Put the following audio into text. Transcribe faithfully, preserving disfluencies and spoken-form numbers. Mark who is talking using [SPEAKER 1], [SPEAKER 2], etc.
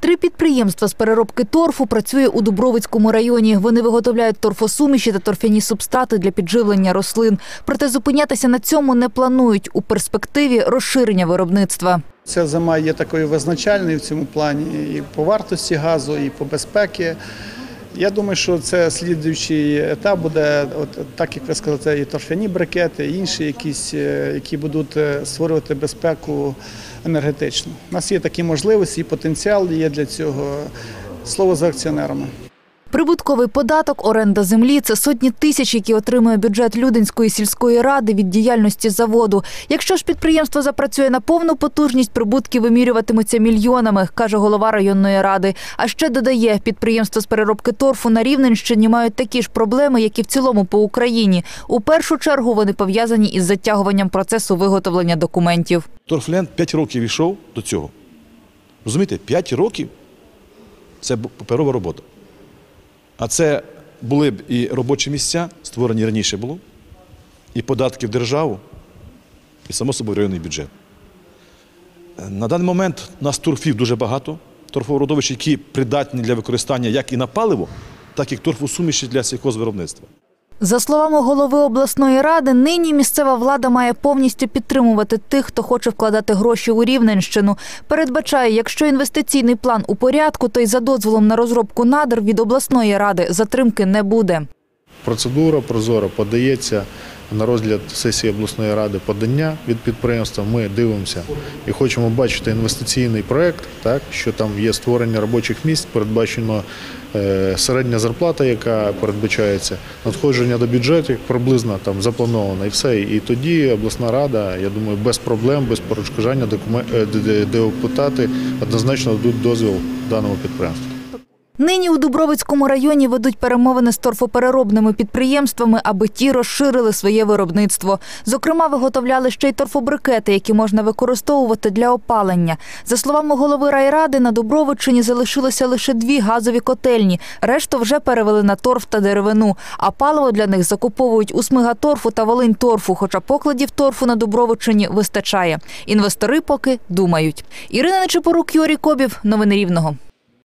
[SPEAKER 1] Три підприємства з переробки торфу працює у Дубровицькому районі. Вони виготовляють торфосуміші та торфяні субстрати для підживлення рослин. Проте зупинятися на цьому не планують. У перспективі розширення виробництва.
[SPEAKER 2] Ця зима є такою визначальною в цьому плані і по вартості газу, і по безпеці. Я думаю, що це слідуючий етап буде, от, так як ви сказали, це і торфяні брикети, і інші якісь, які будуть створювати безпеку енергетичну. У нас є такі можливості і потенціал є для цього. Слово за акціонерами.
[SPEAKER 1] Прибутковий податок, оренда землі – це сотні тисяч, які отримує бюджет Людинської сільської ради від діяльності заводу. Якщо ж підприємство запрацює на повну потужність, прибутки вимірюватимуться мільйонами, каже голова районної ради. А ще додає, підприємства з переробки торфу на Рівненщині мають такі ж проблеми, як і в цілому по Україні. У першу чергу вони пов'язані із затягуванням процесу виготовлення документів.
[SPEAKER 3] Торфленд п'ять років йшов до цього. Розумієте, п'ять років – це паперова робота. А це були б і робочі місця, створені раніше було, і податки в державу, і, само собою, районний бюджет. На даний момент у нас торфів дуже багато, торфородовищ, які придатні для використання як і на паливо, так і торфосуміші для сільхозвиробництва.
[SPEAKER 1] За словами голови обласної ради, нині місцева влада має повністю підтримувати тих, хто хоче вкладати гроші у Рівненщину. Передбачає, якщо інвестиційний план у порядку, то й за дозволом на розробку надр від обласної ради затримки не буде.
[SPEAKER 4] Процедура прозора, подається на розгляд сесії обласної ради подання від підприємства. Ми дивимося і хочемо бачити інвестиційний проєкт, так, що там є створення робочих місць, передбачено е, середня зарплата, яка передбачається, надходження до бюджету приблизно там заплановано і все. І тоді обласна рада, я думаю, без проблем, без перешкоджання депутати однозначно дадуть дозвіл даному підприємству.
[SPEAKER 1] Нині у Дубровицькому районі ведуть перемовини з торфопереробними підприємствами, аби ті розширили своє виробництво. Зокрема, виготовляли ще й торфобрикети, які можна використовувати для опалення. За словами голови райради, на Дубровиччині залишилося лише дві газові котельні. Решту вже перевели на торф та деревину. А паливо для них закуповують у Смигаторфу та Волиньторфу, хоча покладів торфу на Дубровиччині вистачає. Інвестори поки думають. Ірина Нечипорук, Юрій Кобів. Новини Рівного.